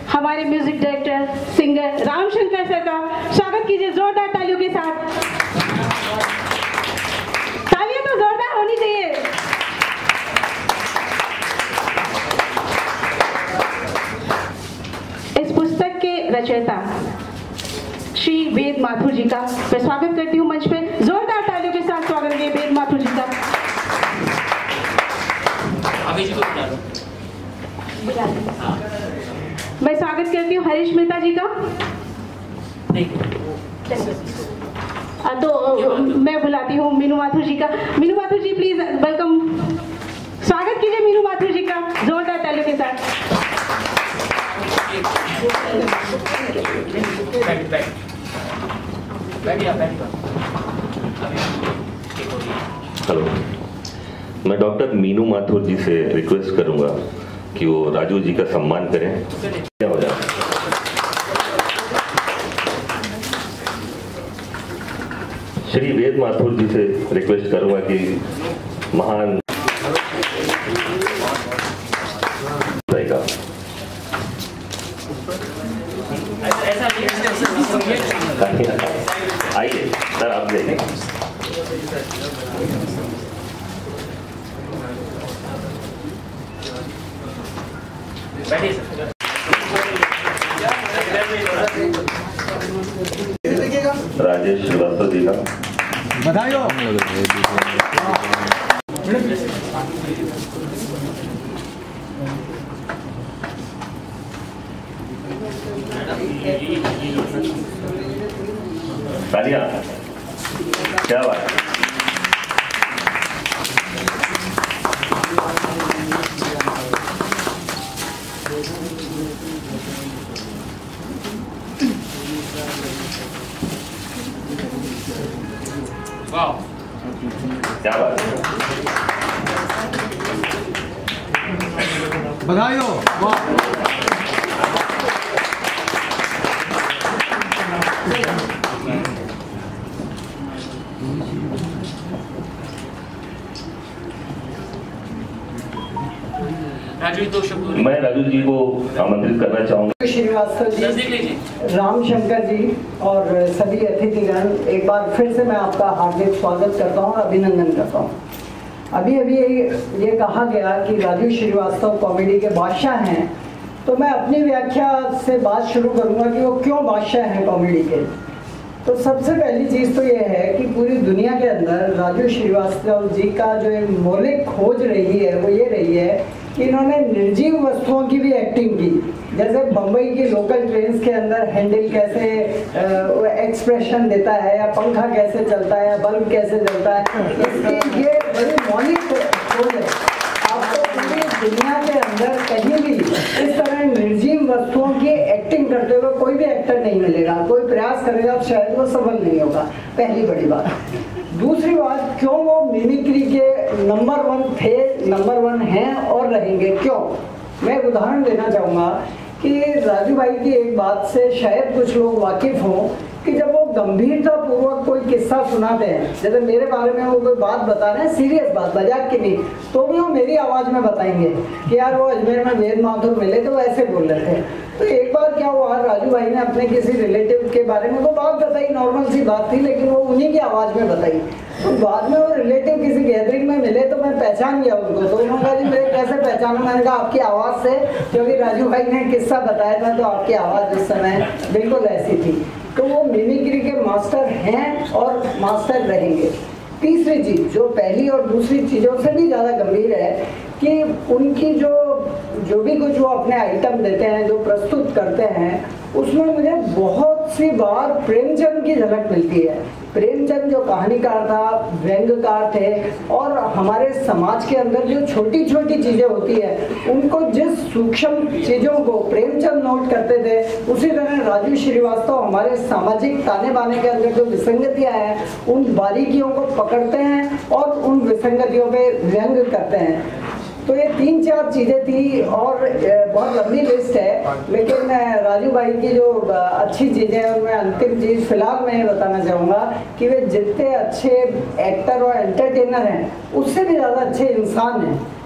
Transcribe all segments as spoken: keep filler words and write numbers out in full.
हमारे music director singer Ram Shankar sir का स्वागत कीजिए जोरदार तालियों के साथ। तालियां तो जोरदार होनी चाहिए। इस पुस्तक के रचयिता श्री वेद माथुर जी का मैं स्वागत करती हूँ मंच पे। जोरदार तालियों के साथ स्वागत है वेद माथुर जी का। अभी जी को बुला लो। मैं स्वागत करती हूँ हरीश मेहता जी का। आ, तो मैं बुलाती हूँ मीनू माथुर जी का। Meenu Mathur ji please welcome. स्वागत कीजिए मीनू माथुर जी का जोरदार तालियों के साथ। बैठ बैठ बैठिए बैठिए। हेलो, मैं डॉक्टर मीनू माथुर जी से रिक्वेस्ट करूंगा कि वो राजू जी का सम्मान करें। क्या हो जाए श्री वेद माथुर जी से रिक्वेस्ट करूंगा कि महान रहेगा। आइए सर, आप देखिए। राजेश श्रीवास्तव जी का बधाई हो। तालियां, क्या बात है। वाह, क्या बात है। बधाई हो। वाह, राजू जी दो शब्द। मैं राजू जी को आमंत्रित करना चाहूंगा। श्रीवास्तव जी, देख लीजिए, राम शंकर जी और सभी अतिथिगण, एक बार फिर से मैं आपका हार्दिक स्वागत करता हूँ, अभिनंदन करता हूँ। अभी अभी ये कहा गया कि राजू श्रीवास्तव कॉमेडी के बादशाह हैं, तो मैं अपनी व्याख्या से बात शुरू करूँगा कि वो क्यों बादशाह हैं कॉमेडी के। तो सबसे पहली चीज़ तो ये है कि पूरी दुनिया के अंदर राजू श्रीवास्तव जी का जो एक मौलिक खोज रही है वो ये रही है कि इन्होंने निर्जीव वस्तुओं की भी एक्टिंग की। जैसे बम्बई की लोकल ट्रेन्स के अंदर हैंडल कैसे एक्सप्रेशन देता है, या पंखा कैसे चलता है, या बल्ब कैसे जलता है, इसकी ये बड़ी मौलिक खोज है। आपको पूरी दुनिया के अंदर कहीं भी इस तरह निर्जीव वस्तुओं की एक्टिंग करते हुए कोई भी एक्टर नहीं मिलेगा। कोई प्रयास करेगा तो शायद वो सफल नहीं होगा, पहली बड़ी बात। दूसरी बात, क्यों वो मिमिक्री के नंबर वन थे, नंबर वन हैं और रहेंगे, क्यों? मैं एक उदाहरण देना चाहूँगा कि राजू भाई की एक बात से शायद कुछ लोग वाकिफ़ हों कि जब वो गंभीरता पूर्वक कोई किस्सा सुनाते हैं, जैसे मेरे बारे में वो कोई बात बता रहे हैं, सीरियस बात, मजाक की नहीं, तो भी वो मेरी आवाज़ में बताएंगे कि यार वो अजमेर में वेद माथुर मिले तो ऐसे बोल रहे थे। तो एक बार क्या हुआ, राजू भाई ने अपने किसी रिलेटिव के बारे में वो बात बताई, नॉर्मल सी बात थी, लेकिन वो उन्हीं की आवाज़ में बताई। तो बाद में वो रिलेटिव किसी गैदरिंग में मिले तो मैं पहचान गया उनको। तो उन्होंने कहा जी मैं कैसे पहचानूं? मैंने कहा आपकी आवाज़ से, क्योंकि राजू भाई ने किस्सा बताया था तो आपकी आवाज़ उस समय बिल्कुल ऐसी थी। तो वो मिमिक्री के मास्टर हैं और मास्टर रहेंगे। तीसरी चीज़ जो पहली और दूसरी चीज़ों से भी ज़्यादा गंभीर है कि उनकी जो जो भी कुछ वो अपने आइटम देते हैं, जो प्रस्तुत करते हैं, उसमें मुझे बहुत सी बार प्रेमचंद की झलक मिलती है। प्रेमचंद जो कहानीकार था, व्यंग्यकार थे, और हमारे समाज के अंदर जो छोटी छोटी चीज़ें होती है उनको जिस सूक्ष्म चीज़ों को प्रेमचंद नोट करते थे, उसी तरह राजू श्रीवास्तव हमारे सामाजिक ताने बाने के अंदर जो विसंगतियाँ हैं उन बारीकियों को पकड़ते हैं और उन विसंगतियों पे व्यंग्य करते हैं। तो ये तीन चार चीज़ें थी और बहुत लंबी लिस्ट है, लेकिन राजू भाई की जो अच्छी चीज़ें हैं उनमें अंतिम चीज़ फिलहाल मैं ये बताना चाहूँगा कि वे जितने अच्छे एक्टर और एंटरटेनर हैं उससे भी ज़्यादा अच्छे इंसान हैं।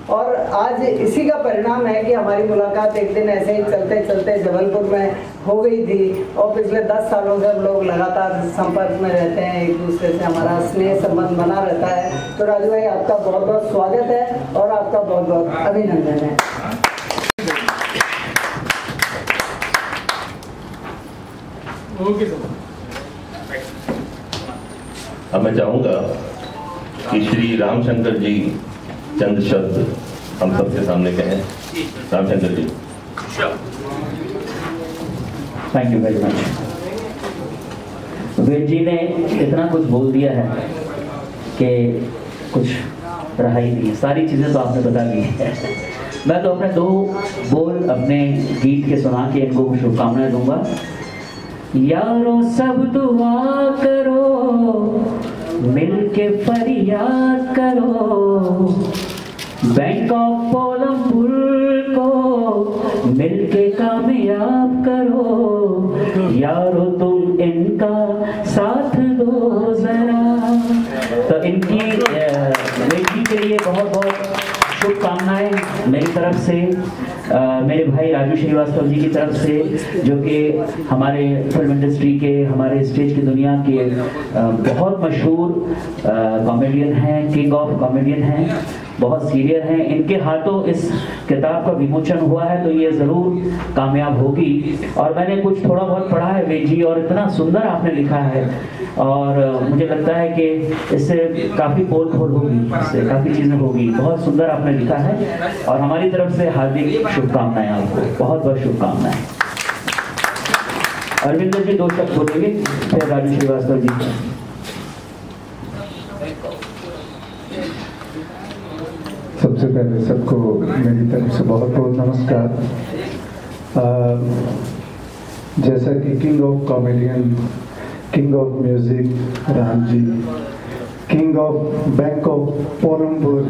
और आज इसी का परिणाम है कि हमारी मुलाकात एक दिन ऐसे ही चलते चलते जबलपुर में हो गई थी और पिछले दस सालों से हम लोग लगातार संपर्क में रहते हैं, एक दूसरे से हमारा स्नेह संबंध बना रहता है। तो राजू भाई आपका बहुत बहुत स्वागत है और आपका बहुत बहुत अभिनंदन है। Okay sir. अब मैं चाहूंगा कि श्री रामशंकर जी चंद शब्द हम सबके सामने कहें। Ramshankar ji. Thank you very much. Ved ji ने इतना कुछ बोल दिया है कि कुछ रहा ही नहीं है, सारी चीज़ें तो आपने बता दी है। मैं तो अपने दो बोल अपने गीत के सुना के इनको शुभकामनाएं दूंगा। यारों सब दुआ करो, मिलके फरियाद करो, बैंक ऑफ कोलंबुर को मिलके कामयाब करो, यारो तुम इनका साथ दो जरा। तो इनकी बेटी के लिए बहुत बहुत शुभकामनाएं मेरी तरफ से, आ, मेरे भाई राजू श्रीवास्तव जी की तरफ से, जो कि हमारे फिल्म इंडस्ट्री के, हमारे स्टेज की दुनिया के आ, बहुत मशहूर कॉमेडियन हैं, किंग ऑफ कॉमेडियन हैं, बहुत सीनियर हैं। इनके हाथों इस किताब का विमोचन हुआ है तो ये ज़रूर कामयाब होगी। और मैंने कुछ थोड़ा बहुत पढ़ा है वेद जी, और इतना सुंदर आपने लिखा है और मुझे लगता है कि इससे काफ़ी पोल खोल होगी, इससे काफ़ी चीज़ें होगी। बहुत सुंदर आपने लिखा है और हमारी तरफ से हार्दिक शुभकामनाएं आपको, बहुत बहुत शुभकामनाएं। अरविंदर जी दो शब्द बोलेंगे, फिर राजू श्रीवास्तव जी। सबसे पहले सबको मेरी तरफ से बहुत बहुत नमस्कार। आ, जैसा कि king of comedian, king of music Ram ji, king of bank of Kolambur,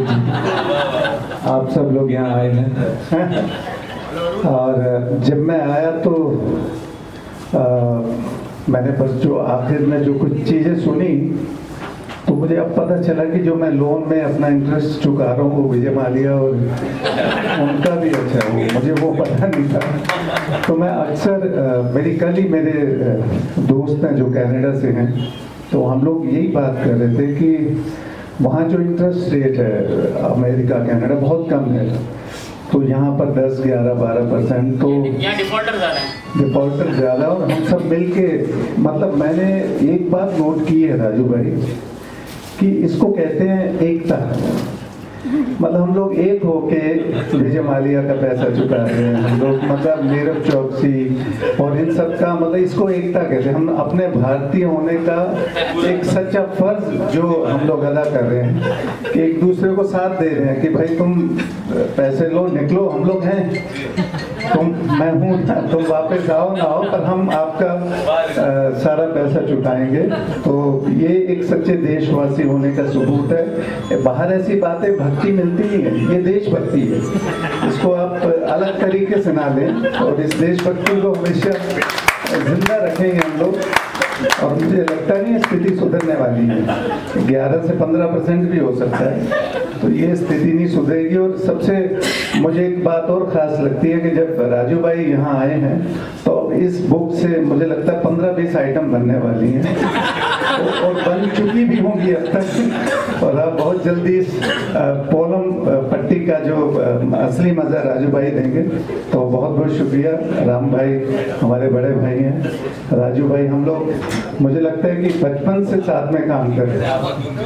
आप सब लोग यहाँ आए हैं। और जब मैं आया तो आ, मैंने बस जो आखिर में जो कुछ चीज़ें सुनी तो मुझे अब पता चला कि जो मैं लोन में अपना इंटरेस्ट चुका रहा हूँ वो विजय माल्या और उनका भी अच्छा है, मुझे वो पता नहीं था। तो मैं अक्सर, मेरी कल ही मेरे दोस्त हैं जो कनाडा से हैं, तो हम लोग यही बात कर रहे थे कि वहाँ जो इंटरेस्ट रेट है अमेरिका कनाडा बहुत कम है, तो यहाँ पर दस ग्यारह बारह परसेंट, तो यहाँ डिफॉल्टर ज़्यादा है, डिफॉल्टर ज़्यादा। और हम सब मिलके, मतलब मैंने एक बात नोट की है राजू भाई कि इसको कहते हैं एकता। मतलब हम लोग एक होके विजय माल्या का पैसा चुका रहे हैं, हम लोग मतलब नीरव चौकसी और इन सब का, मतलब इसको एकता कहते हैं। हम अपने भारतीय होने का एक सच्चा फर्ज जो हम लोग अदा कर रहे हैं कि एक दूसरे को साथ दे रहे हैं कि भाई तुम पैसे लो, निकलो, हम लोग हैं, तुम मैं हूँ, तुम वापस आओ ना आओ, पर हम आपका आ, सारा पैसा चुकाएंगे। तो ये एक सच्चे देशवासी होने का सबूत है। बाहर ऐसी बातें भक्ति मिलती नहीं है, ये देशभक्ति है, इसको आप अलग तरीके से ना लें और इस देशभक्ति को हमेशा जिंदा रखेंगे हम लोग। और मुझे लगता नहीं स्थिति सुधरने वाली है, ग्यारह से पंद्रह परसेंट भी हो सकता है, तो ये स्थिति नहीं सुधरेगी। और सबसे मुझे एक बात और खास लगती है कि जब राजू भाई यहाँ आए हैं तो इस बुक से मुझे लगता है पंद्रह बीस आइटम बनने वाली हैं और, और बन चुकी भी होंगी अब तक। और अब बहुत जल्दी इस पोलम पट्टी का जो असली मजा राजू भाई देंगे। तो बहुत बहुत शुक्रिया। राम भाई हमारे बड़े भाई हैं, राजू भाई हम लोग मुझे लगता है कि बचपन से साथ में काम कर रहे हैं।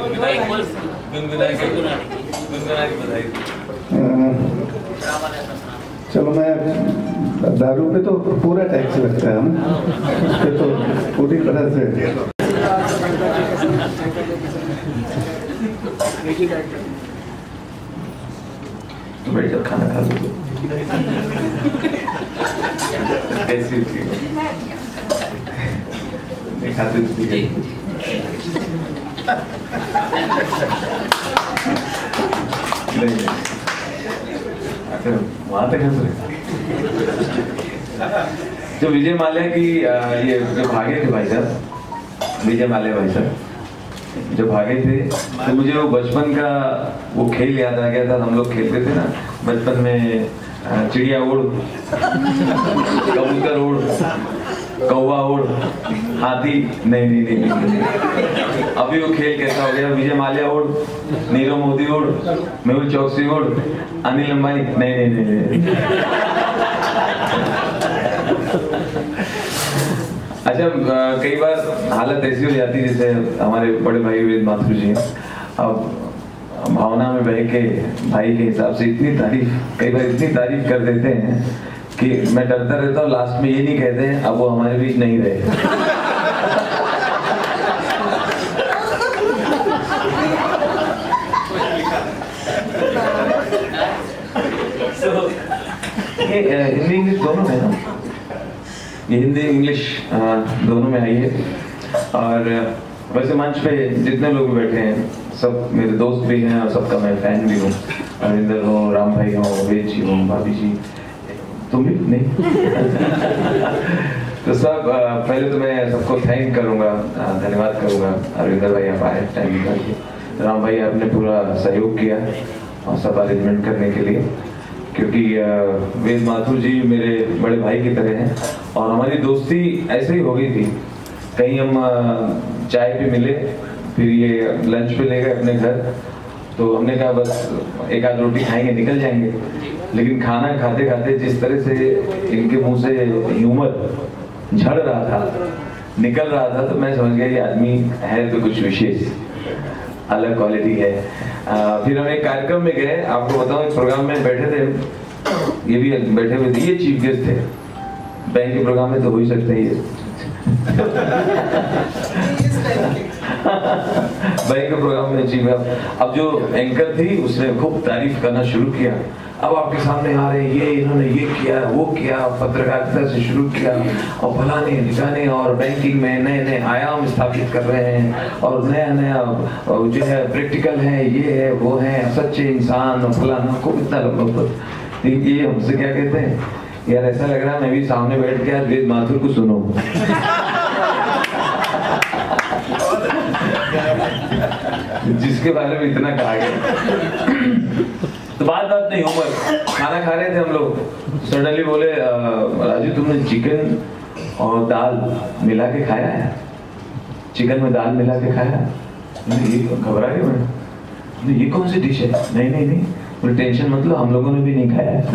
चलो, मैं दारू पे तो पूरा टैक्स लगता है ना, उस पे तो पूरी तरह से। भाई जब खाना खा लो ऐसी नहीं खाते नहीं, अच्छा वहाँ तक है। जो विजय माल्या की ये जो भागे थे भाई साहब, विजय माल्या भाई साहब, जब भागे थे तो मुझे वो बचपन का वो खेल याद आ गया था। हम लोग खेलते थे ना बचपन में, चिड़िया उड़, कबूतर उड़, कौवा उड़, हाथी, नहीं नहीं नहीं, नहीं। अभी वो खेल कैसा हो गया, विजय माल्या उड़, नीरव मोदी उड़, मेहुल चौकसी उड़, अनिल अंबानी, नहीं नहीं नहीं, नहीं। अच्छा, कई बार हालत ऐसी हो जाती है जैसे हमारे बड़े भाई वेद माथुर जी, अब भावना में बह के भाई के हिसाब से इतनी तारीफ, कई बार इतनी तारीफ कर देते हैं कि मैं डरता रहता हूँ लास्ट में ये नहीं कहते हैं अब वो हमारे बीच नहीं रहे। ये हिंदी इंग्लिश दोनों में ना, ये हिंदी इंग्लिश दोनों में आई है। और वैसे मंच पे जितने लोग बैठे हैं सब मेरे दोस्त भी हैं और सबका मैं फैन भी हूँ। अरिंदर हो, राम भाई हो, वेद जी हो, भाभी जी, तुम भी नहीं। तो सब पहले तो मैं सबको थैंक करूँगा, धन्यवाद करूँगा। अरिंदर भाई आप आए टाइम निकाल के, राम भाई आपने पूरा सहयोग किया और सब अरेंजमेंट करने के लिए, क्योंकि वेद माथुर जी मेरे बड़े भाई की तरह हैं और हमारी दोस्ती ऐसे ही हो गई थी। कहीं हम चाय पे मिले, फिर ये लंच पे ले गए अपने घर, तो हमने कहा बस एक आध रोटी खाएंगे निकल जाएंगे। लेकिन खाना खाते खाते जिस तरह से इनके मुंह से ह्यूमर झड़ रहा था, निकल रहा था, तो मैं समझ गया ये आदमी है तो कुछ विशेष अलग क्वालिटी है। आ, फिर हम एक कार्यक्रम में गए, आपको बताऊं एक प्रोग्राम में बैठे थे, ये भी बैठे हुए थे, ये चीफ गेस्ट थे। बैंक के प्रोग्राम में तो हो ही सकते हैं ये। बैंक के प्रोग्राम में चीफ, अब जो एंकर थी उसने खूब तारीफ करना शुरू किया। अब आपके सामने आ रहे ये इन्होंने ये किया वो किया, पत्रकारिता से शुरू किया और फलाने निकाने और बैंकिंग में नए नए आयाम स्थापित कर रहे हैं और नया नया जो है प्रैक्टिकल है, ये है वो है, सच्चे इंसान और फलाना, खूब इतना लंबा। ये हमसे क्या कहते हैं यार, ऐसा लग रहा है मैं भी सामने बैठ के आज वेद माथुर को सुनो। जिसके बारे में इतना कहा गया। तो बात बात नहीं, उम्र खाना खा रहे थे हम लोग, सडनली बोले राजू तुमने चिकन और दाल मिला के खाया है? चिकन में दाल मिला के खाया है? ये घबरा गया मैं, ये कौन सी डिश है? नहीं नहीं नहीं, बोले टेंशन मतलब हम लोगों ने भी नहीं खाया है।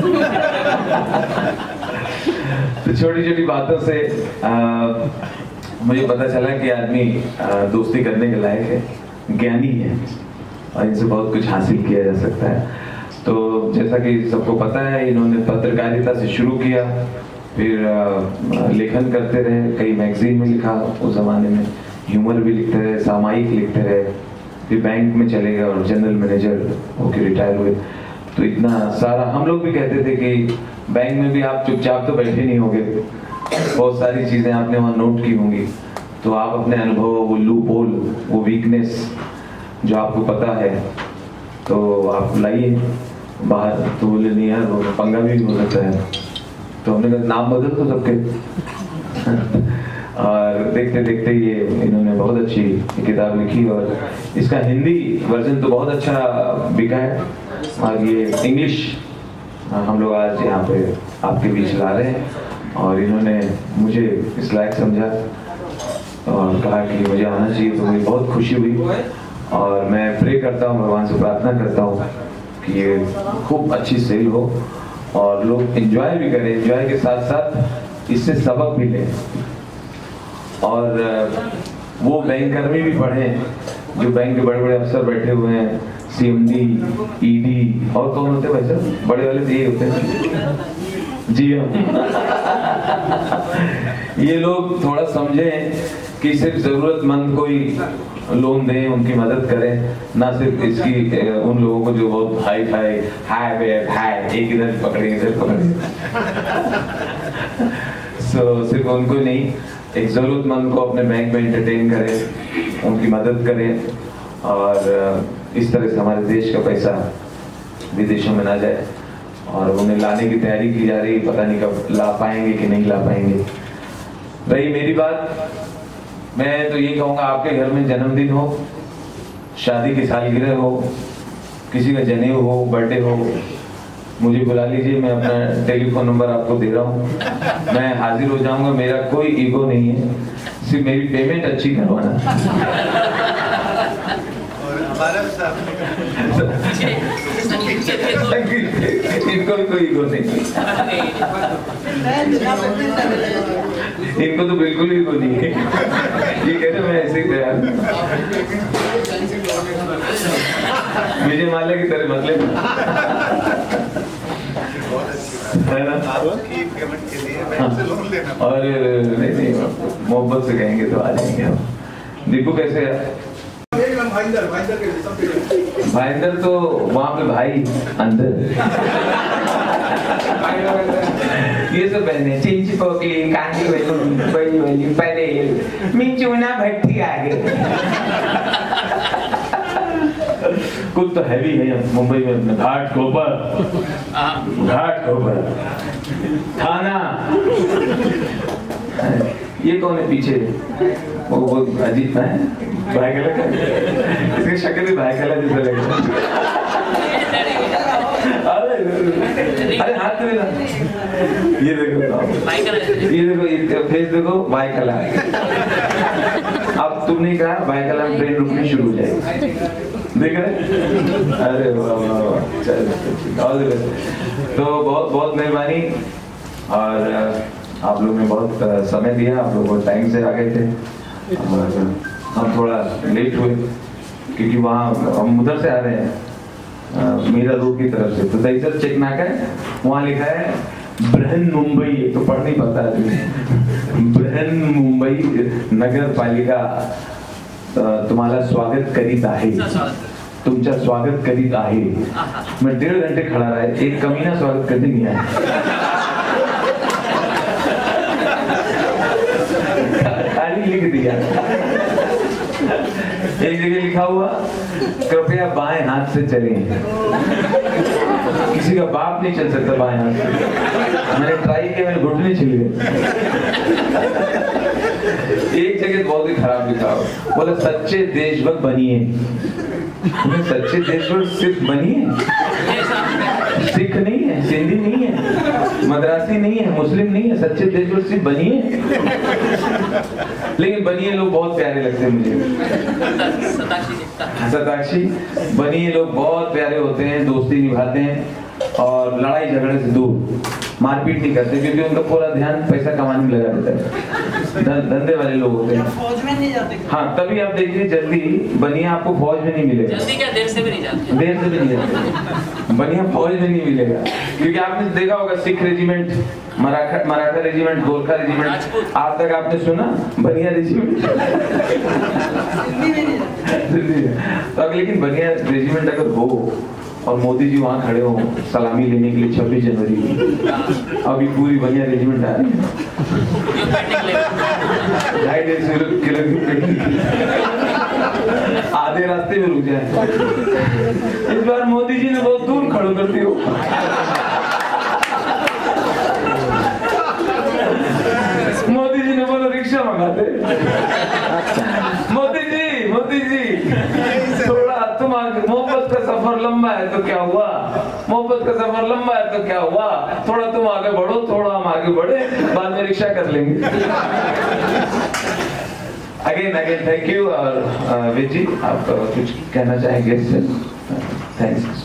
तो छोटी छोटी बातों से आ, मुझे पता चला कि आदमी दोस्ती करने के लायक है, ज्ञानी है और इनसे बहुत कुछ हासिल किया जा सकता है। तो जैसा कि सबको पता है, इन्होंने पत्रकारिता से शुरू किया, फिर लेखन करते रहे, कई मैगजीन में लिखा, उस जमाने में ह्यूमर भी लिखते रहे, सामायिक लिखते रहे, फिर बैंक में चले गए और जनरल मैनेजर होकर रिटायर हुए। तो इतना सारा, हम लोग भी कहते थे कि बैंक में भी आप चुपचाप तो बैठे नहीं होंगे, बहुत सारी चीजें आपने वहाँ नोट की होंगी, तो आप अपने अनुभव, वो लूप होल, वो वीकनेस जो आपको पता है तो आप लाइए बाहर। तो बोले नहीं यार वो पंगा भी हो सकता है, तो हमने कहा नाम बदल दो सबके। और देखते देखते ये इन्होंने बहुत अच्छी किताब लिखी और इसका हिंदी वर्जन तो बहुत अच्छा बिका है और ये इंग्लिश हम लोग आज यहाँ पे आपके बीच ला रहे हैं। और इन्होंने मुझे इस लायक समझा और कहा कि मुझे आना चाहिए, तो मुझे बहुत खुशी हुई और मैं प्रे करता हूँ, भगवान से प्रार्थना करता हूँ कि ये खूब अच्छी सेल हो और लोग एंजॉय भी करें, एंजॉय के साथ साथ इससे सबक भी लें और वो बैंक कर्मी भी पढ़ें जो बैंक के बड़े बड़े अफसर बैठे हुए हैं, सीएमडी, ईडी और कौन होते हैं भाई साहब, बड़े वाले तो ये होते हैं जी हम। ये लोग थोड़ा समझें कि सिर्फ जरूरतमंद कोई लोन दें, उनकी मदद करें, ना सिर्फ इसकी उन लोगों को जो बहुत hi-fi highway high एक इधर पकड़े इधर पकड़े। सो so, सिर्फ उनको नहीं, एक जरूरतमंद को अपने बैंक में एंटरटेन करें, उनकी मदद करें और इस तरह से हमारे देश का पैसा विदेशों में ना जाए और उन्हें लाने की तैयारी की जा रही, पता नहीं कब ला पाएंगे कि नहीं ला पाएंगे। रही मेरी बात, मैं तो ये कहूँगा आपके घर में जन्मदिन हो शादी की सालगिरह हो, किसी का जनेऊ हो, बर्थडे हो, मुझे बुला लीजिए। मैं अपना टेलीफोन नंबर आपको दे रहा हूँ, मैं हाजिर हो जाऊंगा। मेरा कोई ईगो नहीं है, सिर्फ मेरी पेमेंट अच्छी करवाना। इनको भी कोई ईगो नहीं, इनको तो बिल्कुल ईगो नहीं है। ये कह रहे मैं ऐसे ही तैयार, विजय माल्या की तरह मतलब है ना। और नहीं नहीं मोहब्बत से कहेंगे तो आ जाएंगे हम। दीपू कैसे है? भाईंदर तो वहाँ पे भाई अंदर। ये सब बहने चिंची पोकली कांची बड़ी बड़ी परेल मिंचुना भट्टी आगे। कुछ तो हैवी है मुंबई में अपने घाट कोपर, घाट कोपर थाना। ये कौन है पीछे? वो वो अजीत है, भाई कला का। इसकी शक्ल भी भाई कला जैसा लग रहा है। अरे अरे हाथ में ना, ये देखो ये देखो ये फेस देखो, भाई कला। अब तुमने कहा भाई कला में ट्रेन रुकनी शुरू हो जाएगी, देख रहे? अरे वाह वाह वाह, चलो तो बहुत बहुत मेहरबानी। और आप लोगों ने बहुत समय दिया, आप लोग बहुत टाइम से आ गए थे। हम थोड़ा लेट हुए क्योंकि वहाँ हम उधर से आ रहे हैं मीरा रोड की तरफ से, तो दहीसर चेक नाका है, वहाँ लिखा है बृहन मुंबई, तो पढ़ नहीं पाता है। बृहन मुंबई नगर पालिका तुम्हारा स्वागत करीत आहे, तुमचा स्वागत करीत आहे। मैं डेढ़ घंटे खड़ा रहा, एक कमीना स्वागत करने नहीं आया। खाली लिख दिया, एक जगह लिखा हुआ कृपया बाएं हाथ से चलें। किसी का बाप नहीं चल सकता बाएं हाथ से। मैंने ट्राई किया, मेरे घुटने छिल गए। एक जगह बहुत ही खराब लिखा हुआ, बोला सच्चे देशभक्त बनिए। सच्चे देशभक्त सिर्फ बनिए, सिख नहीं है, सिंधी नहीं है, मद्रासी नहीं है, मुस्लिम नहीं है, सच्चे देशभक्त सिर्फ बनिए। लेकिन बनिए लोग बहुत प्यारे लगते हैं मुझे। सताक्षी बनिए लोग बहुत प्यारे होते हैं, दोस्ती निभाते हैं और लड़ाई झगड़े से दूर, मारपीट नहीं करते क्योंकि उनका पूरा ध्यान पैसा कमाने में लगा रहता है। धंधे वाले लोग होते हैं। फौज में नहीं जाते। हाँ, तभी आप देखिए जल्दी बनिया आपको फौज में नहीं मिलेगा। जल्दी क्या, देर से भी नहीं जाते। देर से भी नहीं जाते, बनिया फौज में नहीं मिलेगा। क्योंकि आपने देखा होगा Sikh regiment, Maratha Maratha regiment, Gorkha regiment, आज तक आपने सुना बनिया रेजिमेंट? तो लेकिन बनिया रेजिमेंट अगर हो और मोदी जी वहाँ खड़े हो सलामी लेने के लिए छब्बीस जनवरी की, अभी पूरी बनिया रेजिमेंट आ रही है, ढाई ढाई सौ किलोमीटर आधे रास्ते में रुक जाए। इस बार मोदी जी ने बहुत दूर खड़ो कर दिया। मोदी जी ने बोला रिक्शा मंगाते। मोदी जी मोदी जी थोड़ा तुम मोहब्बत का सफर लंबा है तो क्या हुआ, मोहब्बत का सफर लंबा है तो क्या हुआ, थोड़ा तुम आगे बढ़ो, थोड़ा हम आगे बढ़े, बाद में रिक्शा कर लेंगे। Again again thank you. और विजी आप कुछ कहना चाहेंगे? थैंक्स।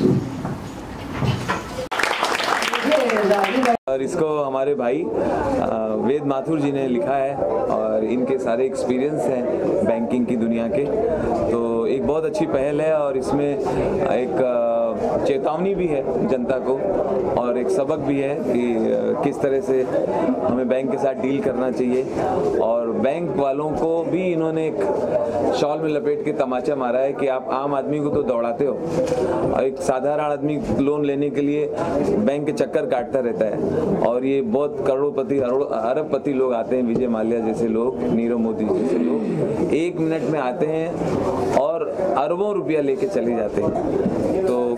और इसको हमारे भाई वेद माथुर जी ने लिखा है और इनके सारे एक्सपीरियंस हैं बैंकिंग की दुनिया के, तो एक बहुत अच्छी पहल है और इसमें एक चेतावनी भी है जनता को और एक सबक भी है कि किस तरह से हमें बैंक के साथ डील करना चाहिए। और बैंक वालों को भी इन्होंने एक शॉल में लपेट के तमाचा मारा है कि आप आम आदमी को तो दौड़ाते हो और एक साधारण आदमी लोन लेने के लिए बैंक के चक्कर काटता रहता है। और ये बहुत करोड़पति अरबपति लोग आते हैं, विजय माल्या जैसे लोग, नीरव मोदी जैसे लोग एक मिनट में आते हैं और अरबों रुपया लेके चले जाते हैं। तो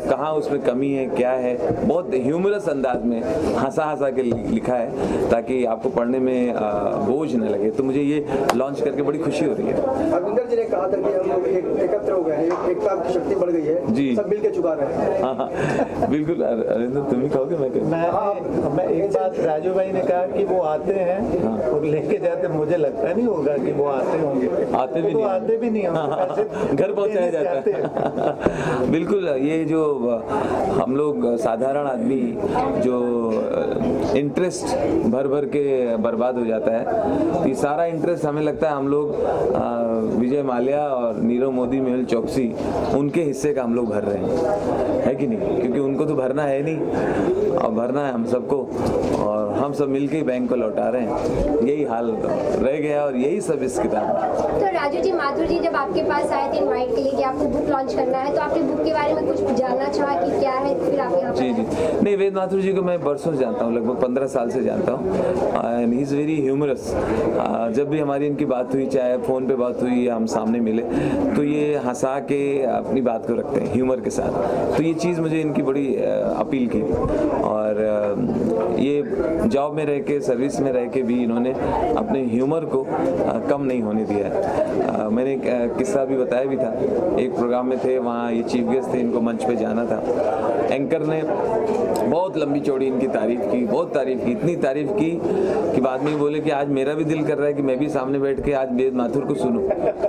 कहाँ उसमें कमी है, क्या है, बहुत ह्यूमरस अंदाज में हंसा हंसा के लिखा है ताकि आपको पढ़ने में बोझ न लगे। तो मुझे ये लॉन्च करके बड़ी खुशी हो रही है। अरविंदर जी ने कहा था कि हम लोग एक, एकत्र हो गए हैं, एक, एकता की शक्ति बढ़ गई है जी, सब मिल के चुका रहे हैं। हाँ हाँ बिल्कुल। अरविंदर तुम ही कहोगे मैं कहूँ? मैं मैं एक बात राजू भाई ने कहा कि वो आते हैं और लेके जाते, मुझे लगता नहीं होगा कि वो आते होंगे, आते भी नहीं, आते भी नहीं होंगे, घर पहुंचाया जाता है। बिल्कुल, ये जो हम लोग साधारण आदमी जो इंटरेस्ट भर भर के बर्बाद हो जाता है, ये सारा इंटरेस्ट हमें लगता है हम लोग विजय माल्या और नीरव मोदी, मेहुल चौकसी, उनके हिस्से का हम लोग भर रहे हैं, है कि नहीं? क्योंकि उनको तो भरना है नहीं और भरना है हम सबको, और हम सब मिलके बैंक को लौटा रहे हैं। यही हाल रह गया और यही सब इस किताब में। तो राजू जी, माथुर जी जब आपके पास आए थे इनवाइट के लिए कि आपको बुक लॉन्च करना है, तो आपने बुक के बारे में कुछ जानना चाहा कि क्या है, फिर आप यहाँ जी जी नहीं, वेद माथुर जी को मैं बरसों से जानता हूँ, लगभग पंद्रह साल से जानता हूँ, and he is very humorous. जब भी हमारी इनकी बात हुई, चाहे फ़ोन पे बात हुई या हम सामने मिले, तो ये हंसा के अपनी बात को रखते हैं ह्यूमर के साथ। तो ये चीज़ मुझे इनकी बड़ी अपील की, और ये जॉब में रह के, सर्विस में रह के भी इन्होंने अपने ह्यूमर को कम नहीं होने दिया है। मैंने किस्सा भी बताया भी था, एक प्रोग्राम में थे, वहाँ ये चीफ गेस्ट थे, इनको मंच पे जाना था, एंकर ने बहुत लंबी चौड़ी इनकी तारीफ की, बहुत तारीफ की, इतनी तारीफ की कि बाद में बोले कि आज मेरा भी दिल कर रहा है कि मैं भी सामने बैठ के आज वेद माथुर को सुनूं।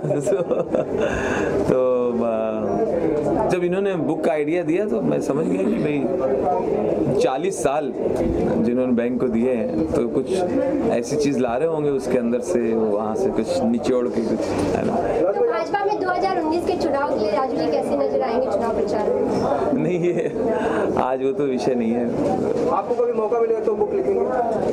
तो जब इन्होंने बुक का आइडिया दिया तो मैं समझ गया कि भाई चालीस साल जिन्होंने बैंक को दिए हैं, तो कुछ ऐसी चीज ला रहे होंगे उसके अंदर से, वहाँ से कुछ निचोड़ के कुछ, है ना। तो भाजपा में दो हज़ार उन्नीस के चुनाव के लिए राजू जी कैसे नजर आएंगे चुनाव प्रचार में? नहीं, ये आज वो तो विषय नहीं है। आपको कभी मौका मिलेगा तो बुक लिखेंगे?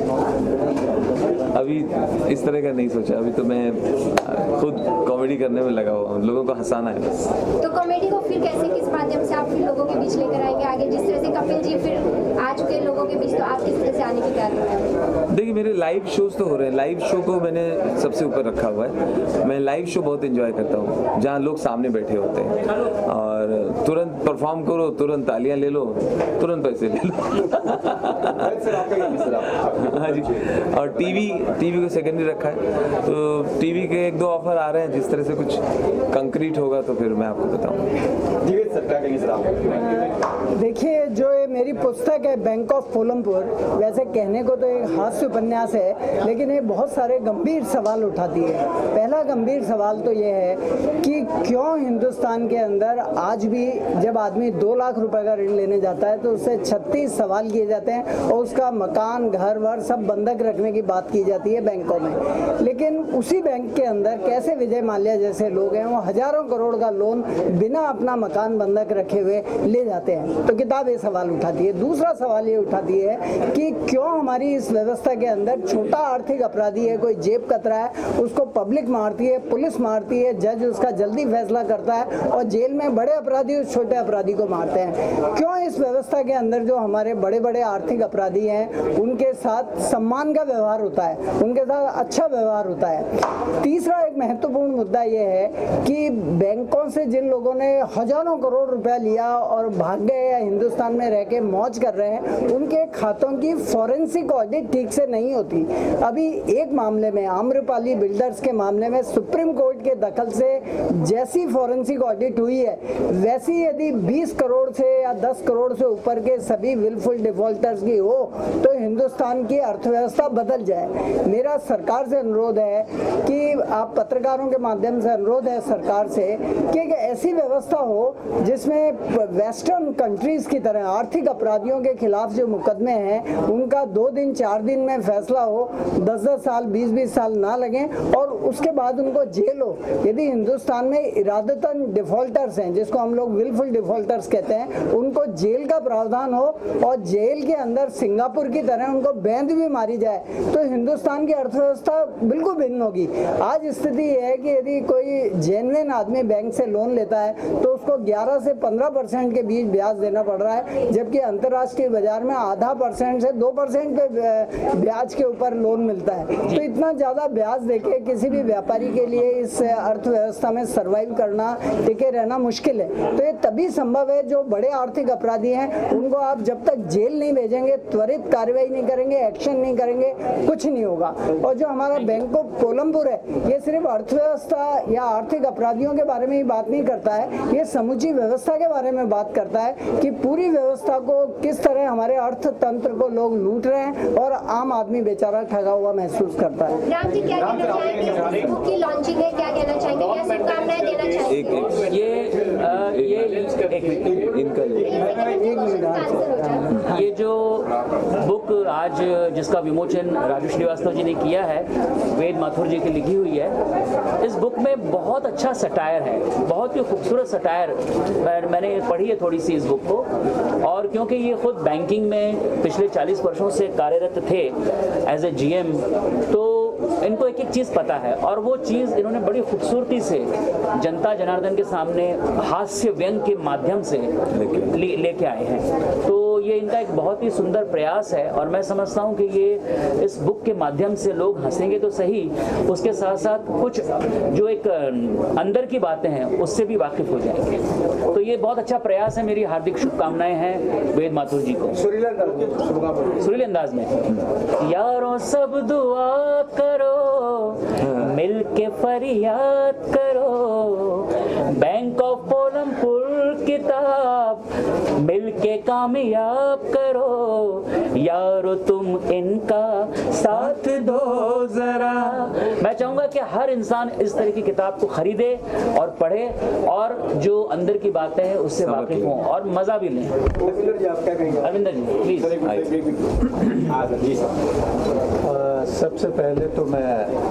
अभी इस तरह का नहीं सोचा, अभी तो मैं खुद कॉमेडी करने में लगा हुआ हूँ, लोगों को हंसाना है बस। तो कॉमेडी को फिर कैसे, किस माध्यम से आप फिर लोगों के बीच लेकर आएंगे आगे? जिस तरह से कपिल जी फिर आ चुके लोगों के बीच, तो आप किस तरह से आने की तैयारी हैं? देखिए, मेरे लाइव शोज तो हो रहे हैं, लाइव शो को मैंने सबसे ऊपर रखा हुआ है। मैं लाइव शो बहुत एंजॉय करता हूँ, जहाँ लोग सामने बैठे होते हैं और तुरंत परफॉर्म करो, तुरंत तालियां ले लो, तुरंत पैसे ले लो। हाँ जी। और टीवी टीवी को सेकेंडरी रखा है, तो टीवी के एक दो ऑफर आ रहे हैं, जिस तरह से कुछ कंक्रीट होगा तो फिर मैं आपको बताऊंगा। देखिए, जो ये मेरी पुस्तक है बैंक ऑफ कोलमपुर, वैसे कहने को तो एक हास्य उपन्यास है, लेकिन ये बहुत सारे गंभीर सवाल उठाती है। पहला गंभीर सवाल तो ये है कि क्यों हिंदुस्तान के अंदर आज भी जब आदमी दो लाख रुपए का ऋण लेने जाता है तो उससे छत्तीस सवाल किए जाते हैं और उसका मकान, घर वर सब बंधक रखने की बात की जाती है बैंकों में। लेकिन उसी बैंक के अंदर कैसे विजय माल्या जैसे लोग हैं, वो हजारों करोड़ का लोन बिना अपना मकान बंधक रखे हुए ले जाते हैं। तो किताब ये सवाल उठाती है। दूसरा सवाल ये उठाती है कि क्यों हमारी इस व्यवस्था के अंदर छोटा आर्थिक अपराधी है, कोई जेब कतरा है, उसको पब्लिक मारती है, पुलिस मारती है, जज उसका जल्दी फैसला करता है और जेल में बड़े अपराधी उस छोटे अपराधी को मारते हैं। क्यों इस व्यवस्था के अंदर जो हमारे बड़े बड़े आर्थिक अपराधी हैं उनके साथ सम्मान का व्यवहार होता है, उनके साथ अच्छा व्यवहार होता है। तीसरा एक महत्वपूर्ण मुद्दा ये है कि बैंकों से जिन लोगों ने हजारों करोड़ रुपया लिया और भाग गए या हिंदुस्तान में रह के मौज कर रहे हैं, उनके खातों की फॉरेंसिक ऑडिट ठीक से नहीं होती। अभी एक मामले में, आम्रपाली बिल्डर्स के मामले में, सुप्रीम कोर्ट के दखल से जैसी फॉरेंसिक ऑडिट हुई है, वैसी यदि बीस करोड़ से या दस करोड़ से ऊपर के सभी विलफुल डिफॉल्टर्स की हो तो हिंदुस्तान की अर्थव्यवस्था बदल जाए। मेरा सरकार से अनुरोध है कि आप पत्रकारों के माध्यम से अनुरोध है सरकार से कि एक ऐसी व्यवस्था हो जिसमें वेस्टर्न कंट्रीज की तरह आर्थिक अपराधियों के खिलाफ जो मुकदमे हैं उनका दो दिन चार दिन में फैसला हो, दस दस साल बीस बीस साल ना लगे और उसके बाद उनको जेल हो। यदि हिंदुस्तान में इरादतन डिफॉल्टर्स हैं, जिसको हम लोग विलफुल डिफॉल्टर्स कहते हैं, उनको जेल का प्रावधान हो और जेल के अंदर सिंगापुर की तरह करें, उनको बेंद भी मारी जाए तो हिंदुस्तान की अर्थव्यवस्था बिल्कुल भिन्न होगी। आज स्थिति ये है कि यदि कोई जेन्युइन आदमी बैंक से लोन लेता है तो उसको ग्यारह से पंद्रह परसेंट के बीच ब्याज देना पड़ रहा है, जबकि अंतर्राष्ट्रीय बाजार में आधा परसेंट से दो परसेंट पे ब्याज के ऊपर लोन मिलता है। तो इतना ज़्यादा ब्याज देके किसी भी व्यापारी के लिए इस अर्थव्यवस्था में सर्वाइव करना, टिके रहना मुश्किल है। तो ये तभी संभव है जो बड़े आर्थिक अपराधी हैं उनको आप जब तक जेल नहीं भेजेंगे, त्वरित कार्रवाई नहीं करेंगे, एक्शन नहीं करेंगे, कुछ नहीं होगा। और जो हमारा बैंक ऑफ कोलमपुर है, ये सिर्फ अर्थव्यवस्था या आर्थिक अपराधियों के बारे में ही बात नहीं करता है, ये समूची व्यवस्था के बारे में बात करता है कि पूरी व्यवस्था को किस तरह हमारे अर्थतंत्र को लोग लूट रहे हैं और आम आदमी बेचारा ठगा हुआ महसूस करता है। राम जी, क्या कहना चाहेंगे? बुक की लॉन्चिंग है, क्या कहना चाहेंगे, क्या शुभकामनाएं देना चाहेंगे? एक एक ये आ, ये एक मिनट इनका ये जो बुक आज जिसका विमोचन राजू श्रीवास्तव जी ने किया है, वेद माथुर जी की लिखी हुई है, इस बुक में बहुत अच्छा सटायर है, बहुत ही खूबसूरत सटायर। मैंने पढ़ी है थोड़ी सी इस बुक को, और क्योंकि ये खुद बैंकिंग में पिछले चालीस वर्षों से कार्यरत थे एज ए जीएम, तो इनको एक एक चीज़ पता है और वो चीज़ इन्होंने बड़ी खूबसूरती से जनता जनार्दन के सामने हास्य व्यंग के माध्यम से लेके ले आए हैं। तो ये इनका एक बहुत ही सुंदर प्रयास है और मैं समझता हूँ कि ये इस बुक के माध्यम से लोग हंसेंगे तो सही, उसके साथ साथ कुछ जो एक अंदर की बातें हैं उससे भी वाकिफ हो जाएंगे। तो ये बहुत अच्छा प्रयास है। मेरी हार्दिक शुभकामनाएं हैं वेद माथुर जी को। सुरीले अंदाज में, यारों सब दुआ करो, मिल के फरियाद करो, बैंक ऑफ कोलमपुर किताब मिल के कामयाब करो, यारो तुम इनका साथ दो जरा। मैं चाहूंगा कि हर इंसान इस तरह की किताब को खरीदे और पढ़े और जो अंदर की बातें हैं उससे वाकिफ हों और मजा भी लें। अरविंदर जी, आप क्या कहेंगे? अरविंदर जी प्लीज। सबसे पहले तो मैं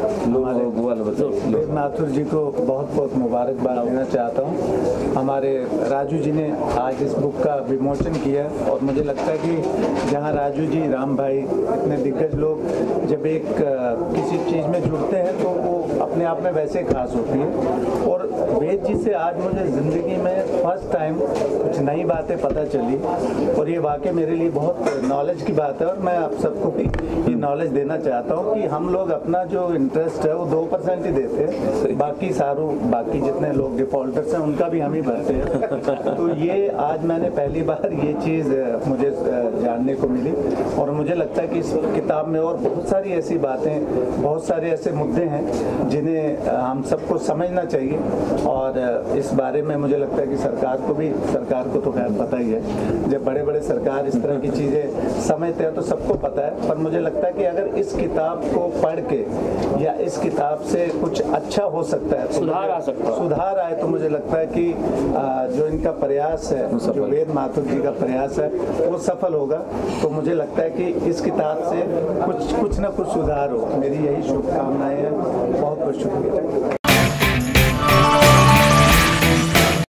वेद माथुर जी को बहुत बहुत मुबारकबाद देना चाहता हूँ। हमारे राजू जी ने आज इस बुक का विमोचन किया और मुझे लगता है कि जहाँ राजू जी, राम भाई, इतने दिग्गज लोग जब एक किसी चीज़ में जुड़ते हैं तो वो अपने आप में वैसे खास होती है। और वेद जी से आज मुझे ज़िंदगी में फर्स्ट टाइम कुछ नई बातें पता चली और ये वाकई मेरे लिए बहुत नॉलेज की बात है और मैं आप सबको भी ये नॉलेज देना चाहता हूँ कि हम लोग अपना जो इंटरेस्ट है वो दो परसेंट ही देते हैं, बाकी सारों बाकी जितने लोग डिफॉल्टर्स हैं उनका भी हम ही भरते हैं। तो ये आज मैंने पहली बार ये चीज़ मुझे जानने को मिली और मुझे लगता है कि इस किताब में और बहुत सारी ऐसी बातें, बहुत सारे ऐसे मुद्दे हैं जिन्हें हम सबको समझना चाहिए और इस बारे में मुझे लगता है कि सरकार को भी, सरकार को तो खैर पता ही है, जब बड़े बड़े सरकार इस तरह की चीज़ें समझते हैं तो सबको पता है। पर मुझे लगता है कि अगर इस किताब को पढ़ के या इस किताब से कुछ अच्छा हो सकता है, तो सुधार आ सकता है, सुधार आए, तो मुझे लगता है कि जो इनका प्रयास है, जो वेद माथुर जी का प्रयास है वो सफल होगा। तो मुझे लगता है कि इस किताब से कुछ कुछ ना कुछ सुधार हो। मेरी यही शुभकामनाएं हैं। बहुत बहुत शुक्रिया।